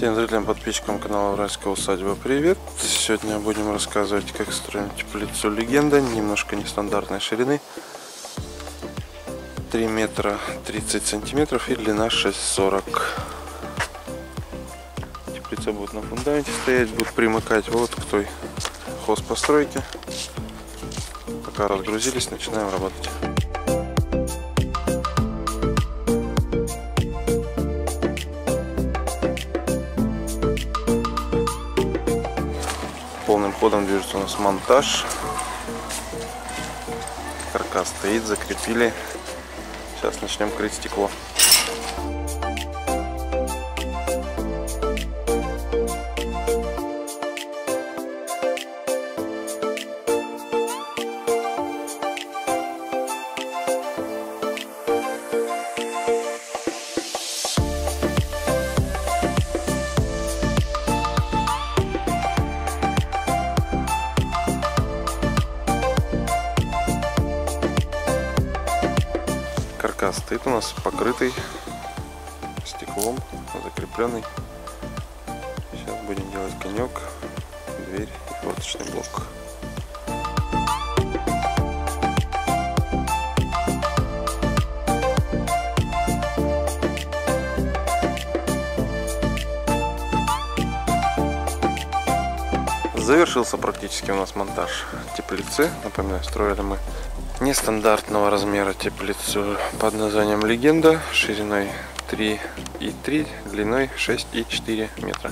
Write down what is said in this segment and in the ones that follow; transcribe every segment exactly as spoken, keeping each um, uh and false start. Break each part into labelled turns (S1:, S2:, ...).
S1: Всем зрителям, подписчикам канала Уральская усадьба привет! Сегодня будем рассказывать, как строим теплицу Легенда, немножко нестандартной ширины, три метра тридцать сантиметров и длина шесть сорок. Теплица будет на фундаменте стоять, будет примыкать вот к той хозпостройке. Пока разгрузились, начинаем работать. Полным ходом движется у нас монтаж. Каркас стоит, закрепили. Сейчас начнем крыть стекло. Каркас стоит у нас покрытый стеклом, закрепленный. Сейчас будем делать конек, дверь и форточный блок. Завершился практически у нас монтаж теплицы. Напоминаю, строили мы нестандартного размера теплицу под названием Легенда, шириной три и три, длиной шесть и четыре метра.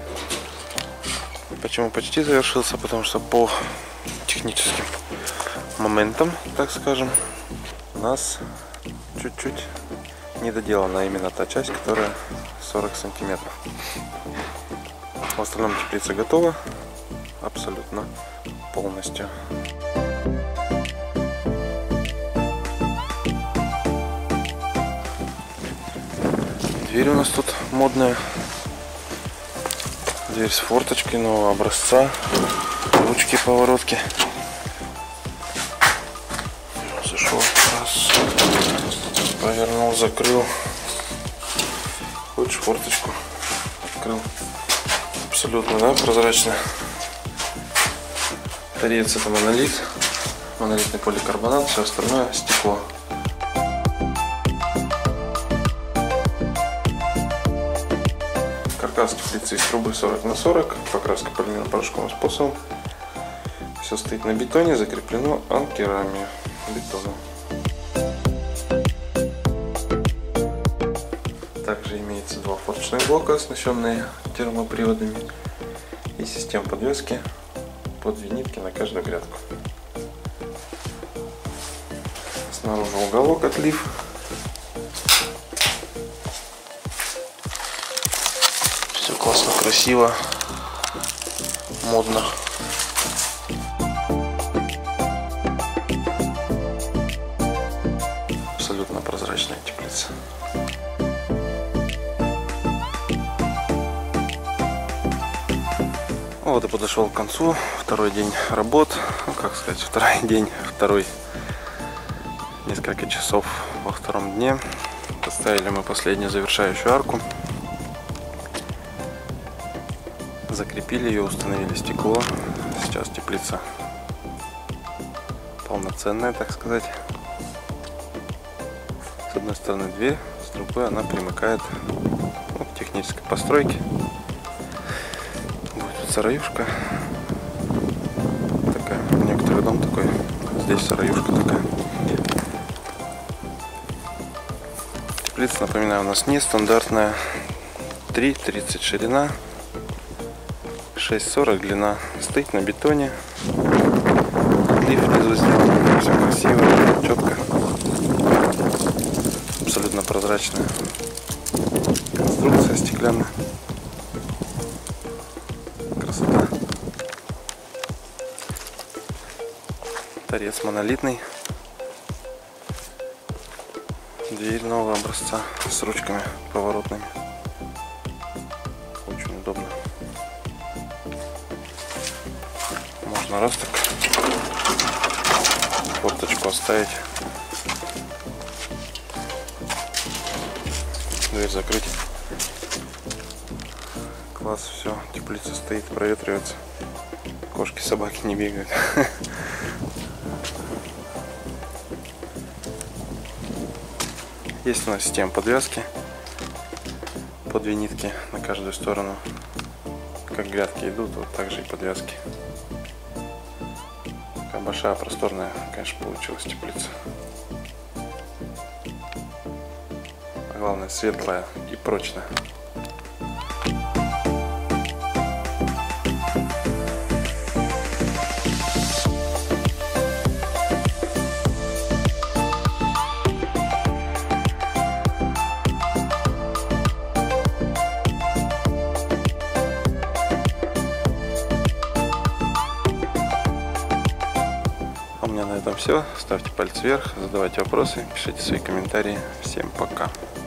S1: Почему почти завершился? Потому что по техническим моментам, так скажем, у нас чуть-чуть не доделана именно та часть, которая сорок сантиметров. В остальном теплица готова абсолютно полностью. Дверь у нас тут модная. Дверь с форточкой нового образца. Ручки, поворотки. Зашел раз. Повернул, закрыл. Хочешь форточку? Открыл. Абсолютно, да, прозрачно. Торец — это монолит. Монолитный поликарбонат. Все остальное стекло. Каркас теплицы из трубы сорок на сорок, покраска полимерно-порошковым способом. Все стоит на бетоне, закреплено анкерами бетона. Также имеется два форточных блока, оснащенные термоприводами, и система подвески под винитки на каждую грядку. Снаружи уголок отлив. Все классно, красиво, модно. Абсолютно прозрачная теплица. Вот и подошел к концу второй день работ. Ну, как сказать, второй день, второй несколько часов во втором дне. Поставили мы последнюю завершающую арку. Закрепили ее, установили стекло. Сейчас теплица полноценная, так сказать. С одной стороны дверь, с другой она примыкает, ну, к технической постройке. Будет тут сараюшка. Такая, некоторый дом такой. Здесь сараюшка такая. Теплица, напоминаю, у нас нестандартная. три тридцать ширина, шесть сорок длина. Стоит на бетоне. Отлив внизу сделан. Все красиво, четко. Абсолютно прозрачная конструкция стеклянная. Красота. Торец монолитный. Дверь нового образца с ручками поворотными. Очень удобно. Можно раз так форточку оставить, дверь закрыть. Класс, все, теплица стоит, проветривается. Кошки, собаки не бегают. Есть у нас система подвязки по две нитки на каждую сторону. Как грядки идут, вот так же и подвязки. Такая большая, просторная, конечно, получилась теплица. А главное, светлая и прочная. У меня на этом все. Ставьте пальцы вверх, задавайте вопросы, пишите свои комментарии. Всем пока.